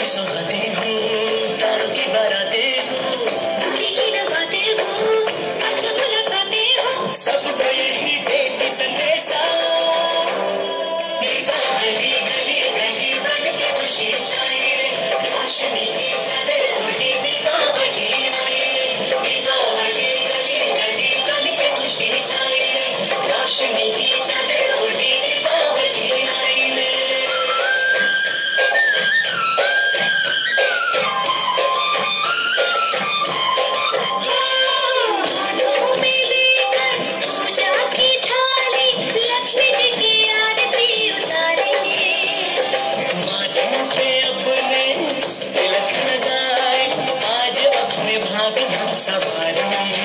सुहाते हूँ, तारों की बाराते हूँ, की नवाते हूँ, सब लगाते हूँ, सबको यही देती संदेशा। गली गली गली बन के खुशी छाई रे, रोशनी की चादर उड़ी दीपावली आई रे, दीपावली गली गली बन के खुशी छाई रे, रोशनी की चादर उड़ी दीपावली आई रे। सवार